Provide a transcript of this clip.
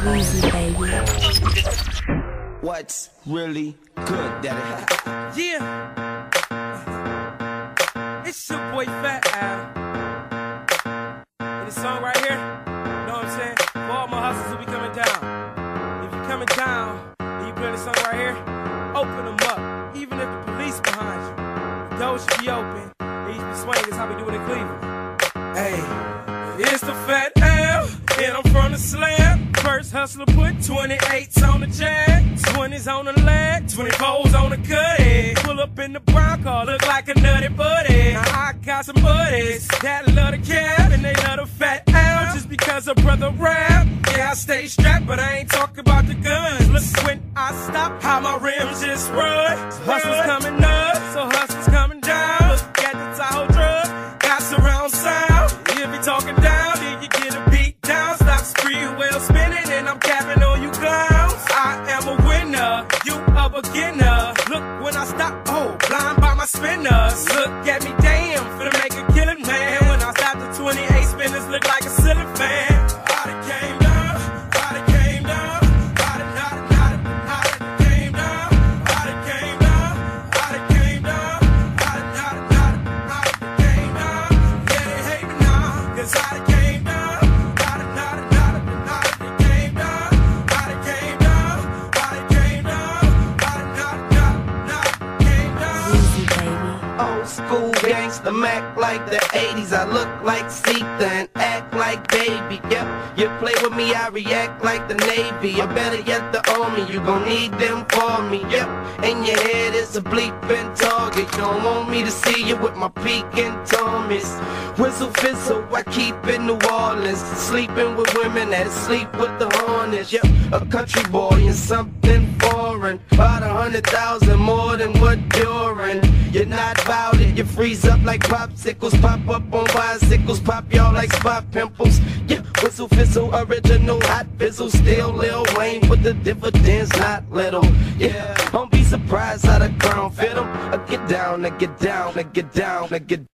Easy, baby. What's really good, daddy? Yeah, it's your boy Fat Al. And this song right here, you know what I'm saying? For all my hustlers who be coming down. If you're coming down and you play this song right here, open them up. Even if the police behind you, the doors should be open. They used to be swinging, that's how we do it in Cleveland. Hey, it's the Fat Al, and I'm from the slab. First hustler put 28s on the jack, 20s on the leg, 24s on the cut. Pull up in the brown car, look like a nutty buddy. Now I got some buddies that love the cab and they love the Fat Al just because a brother rap. Yeah, I stay strapped, but I ain't talking about the guns. Look when I stop, how my rims just run. So hustlers coming up, so hustlers coming down. Look at the Tahoe drug, got surround sound. If you talking down, then you get a beat down. Stop spree wheel spinning and I'm capping on you clowns. I am a winner, you a beginner. Look when I stop, oh, blind by my spinners. Look at me, damn, finna make a killing, man. When I stop, the 28 spinners look like a ceiling fan. I done came down, I done came down, I done came down, I done came down, I done came down, I done came down. Yeah, they hate me now, cause I done came down. School gangsta Mac like the 80s. I look like Sita and act like baby. Yep, you play with me, I react like the Navy. Or better yet, the Army. You gon' need them for me. Yep, and your head is a bleeping target. You don't want me to see you with my peeking Thomas. Whistle fizzle, I keep in New Orleans. Sleeping with women that sleep with the Hornets. Yep, a country boy and something foreign. About 100,000 more than what you're in. You're not about it, you freeze up like popsicles. Pop up on bicycles, pop y'all like spot pimples. Yeah, whistle fizzle, original hot fizzle. Still Lil Wayne, but the dividends not little. Yeah, don't be surprised how the crown fit 'em. I get down, I get down, I get down, I get